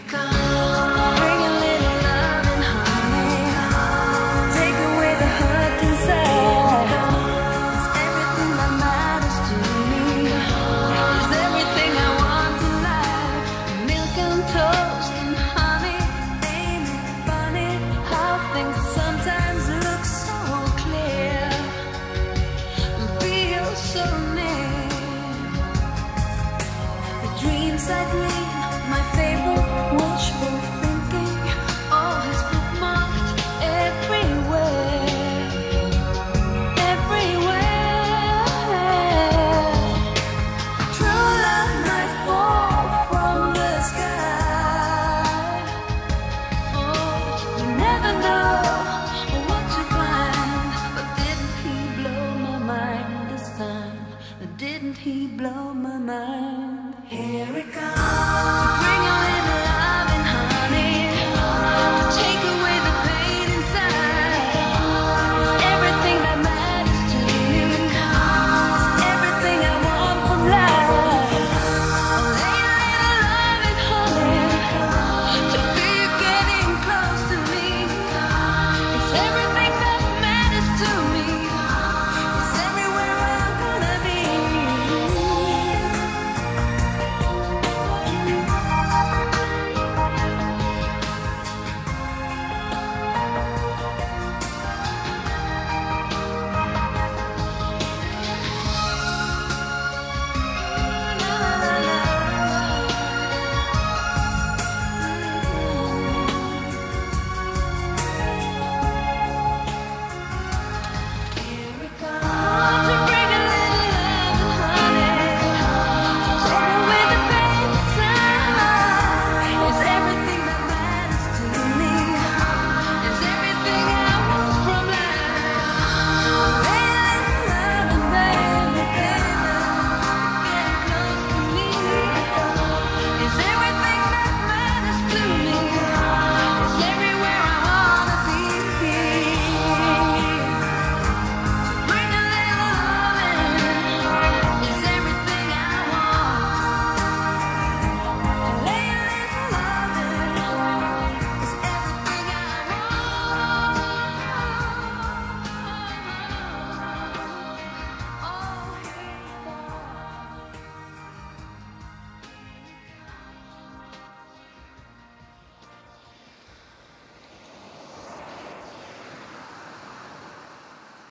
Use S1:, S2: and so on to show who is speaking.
S1: Bring a little love and honey. Take away the hurt inside. It's everything that matters to me. It's everything I want in life. Milk and toast and honey. Ain't it funny how things sometimes look so clear and feel so near? The dreams I dream